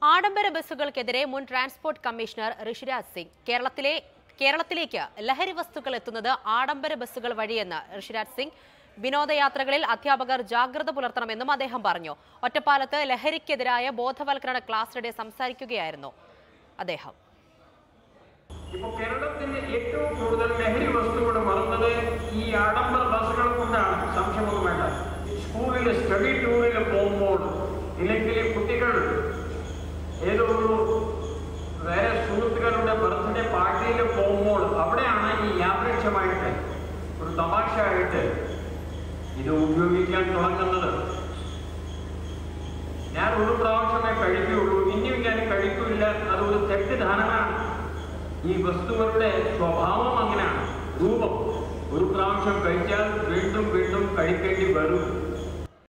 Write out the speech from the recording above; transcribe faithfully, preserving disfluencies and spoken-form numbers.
ആഡംബര ബസ്സുകൾക്കെതിരെ മുൻ transport commissioner Rishiraj Singh കേരളത്തിലെ കേരളത്തിലേക്ക് ലഹരി വസ്തുക്കൾ എത്തുന്നത് ആഡംബര ബസ്സുകൾ വഴിയെന്ന് ഋഷിരാജ് സിംഗ് വിനോദയാത്രകളിൽ അധ്യാപകർ ജാഗ്രത പുലർത്തണമെന്നും അദ്ദേഹം പറഞ്ഞു. ഒറ്റപ്പാലത്ത് ലഹരിക്കെതിരായ ബോധവൽക്കരണ ക്ലാസ്സിനിടെ സംസാരിക്കുകയായിരുന്നു അദ്ദേഹം. ഇപ്പോൾ കേരളത്തിന്റെ ഏറ്റവും കൂടുതൽ ലഹരി വസ്തുക്കൾ വരുന്നത് ഈ ആഡംബര ബസ്സുകൾ കൊണ്ടാണ്, സംശയമൊന്നും വേണ്ട. സ്കൂളിൽ സ്റ്റഡി ടൂറിൽ പോകുമ്പോൾ ഇല്ലെങ്കിൽ കുട്ടികൾ ഏതോ ഒരു വേറെ സുഹൃത്തുക്കളുടെ ബർത്ത്ഡേ പാർട്ടിയിൽ പോകുമ്പോൾ അവിടെയാണ് ഈ യാദൃച്ഛമായിട്ട് ഒരു തമാശയായിട്ട് ഇത് ഉപയോഗിക്കാൻ തുടങ്ങുന്നത്. ഞാൻ ഒരു പ്രാവശ്യമേ കഴിക്കുകയുള്ളൂ, ഇനിയും ഞാൻ കഴിക്കില്ല. അതൊരു തെറ്റിദ്ധാരണയാണ്. ഈ വസ്തുക്കളുടെ സ്വഭാവം അങ്ങനെയാണ്, രൂപം. ഒരു പ്രാവശ്യം കഴിച്ചാൽ വീണ്ടും വീണ്ടും കഴിക്കേണ്ടി വരും.